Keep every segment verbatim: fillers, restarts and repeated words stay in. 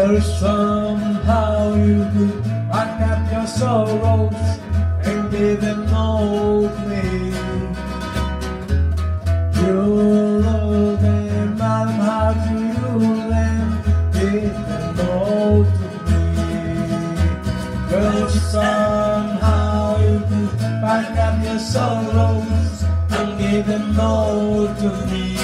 Well, somehow you could pack up your sorrows and give them all to me. You love them, and how do you then give them all to me? Well, somehow you could pack up your sorrows and give them all to me.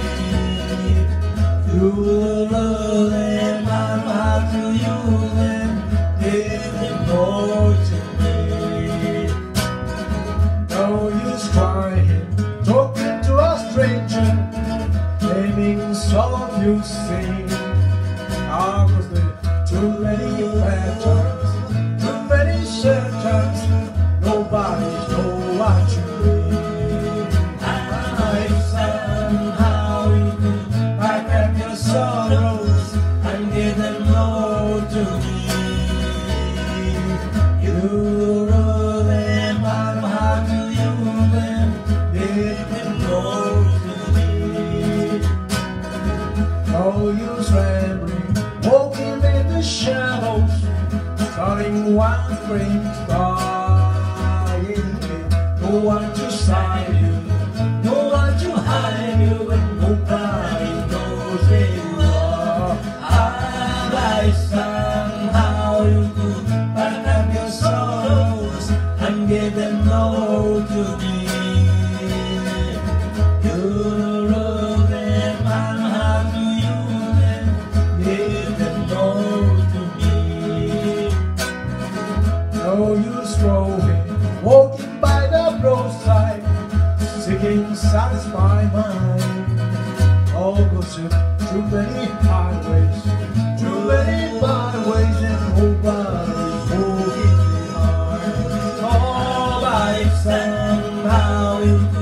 You love them, and how do you then give them all to me? No use crying, talking to a stranger, naming some of you sing. Ah, cause there are too many bad times, too many sad times, nobody knows what you mean. Somehow you could pack up your sorrows and give them all to me. You love them, and how do you then give them all to me? No use rambling, walking in the shadows, starting one spring star. No one to side you, no one to hide you, and nobody knows where you are. I somehow you could pack up your sorrows and give them all to me. You love them, and how do you then give them all to me? No use roving, walking by the roadside, seeking satisfy mind. Oh, cause you've too many highways, too many byways, and nobody's walking behind. Oh, by somehow you